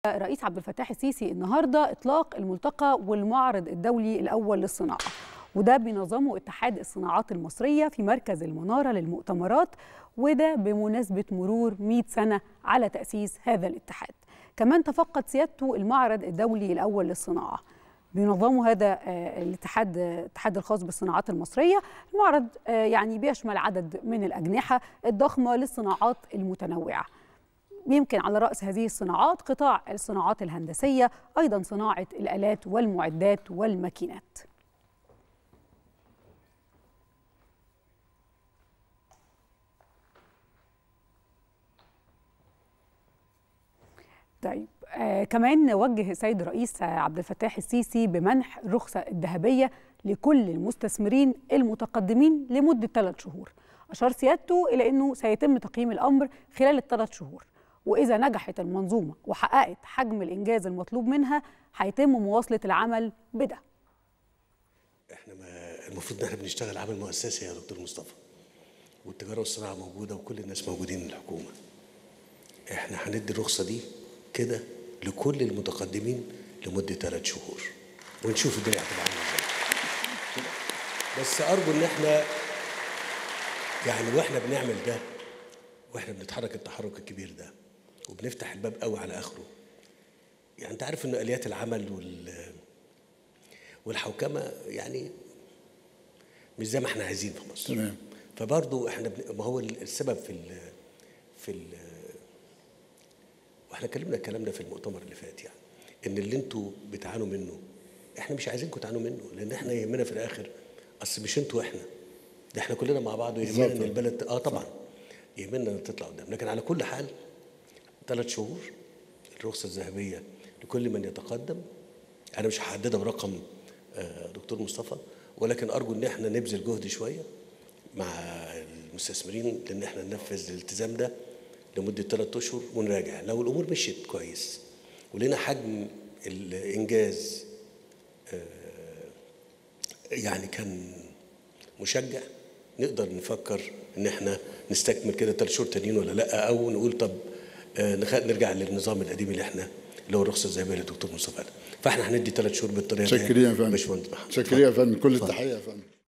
الرئيس عبد الفتاح السيسي النهارده اطلاق الملتقى والمعرض الدولي الاول للصناعه، وده بينظمه اتحاد الصناعات المصريه في مركز المناره للمؤتمرات، وده بمناسبه مرور 100 سنه على تاسيس هذا الاتحاد. كمان تفقد سيادته المعرض الدولي الاول للصناعه، بينظمه هذا الاتحاد الخاص بالصناعات المصريه. المعرض يعني بيشمل عدد من الاجنحه الضخمه للصناعات المتنوعه، يمكن على رأس هذه الصناعات قطاع الصناعات الهندسية، أيضا صناعة الآلات والمعدات والماكينات. طيب كمان وجه السيد الرئيس عبد الفتاح السيسي بمنح الرخصة الذهبية لكل المستثمرين المتقدمين لمدة 3 شهور. أشار سيادته إلى أنه سيتم تقييم الأمر خلال ال3 شهور، وإذا نجحت المنظومة وحققت حجم الإنجاز المطلوب منها هيتم مواصلة العمل بده. احنا المفروض ان احنا بنشتغل عمل مؤسسي يا دكتور مصطفى، والتجارة والصناعة موجودة وكل الناس موجودين من الحكومة. احنا هندي الرخصة دي كده لكل المتقدمين لمدة 3 شهور، ونشوف الدنيا هتبقى عاملة ازاي. بس أرجو ان احنا يعني واحنا بنعمل ده واحنا بنتحرك التحرك الكبير ده وبنفتح الباب قوي على اخره، يعني انت عارف ان اليات العمل والحوكمه يعني مش زي ما احنا عايزين في مصر. تمام. فبرضه احنا ما هو السبب في واحنا اتكلمنا الكلام ده في المؤتمر اللي فات، يعني ان اللي انتوا بتعانوا منه احنا مش عايزينكم تعانوا منه، لان احنا يهمنا في الاخر اصل مش انتوا احنا، ده احنا كلنا مع بعض، ويهمنا ان البلد طبعا يهمنا ان تطلع قدام. لكن على كل حال 3 شهور الرخصة الذهبية لكل من يتقدم. أنا مش هحددها برقم دكتور مصطفى، ولكن أرجو إن احنا نبذل جهد شوية مع المستثمرين لأن احنا ننفذ الالتزام ده لمدة 3 أشهر ونراجع. لو الأمور مشيت كويس ولنا حجم الإنجاز يعني كان مشجع، نقدر نفكر إن احنا نستكمل كده 3 شهور تانيين ولا لأ، أو نقول طب نرجع للنظام القديم اللي هو الرخصه الذهبيه للدكتور مصطفى. فاحنا هندي 3 شهور بالطريقه دي. شكرا يا فندم. شكرا يا فندم، كل التحيه يا فندم.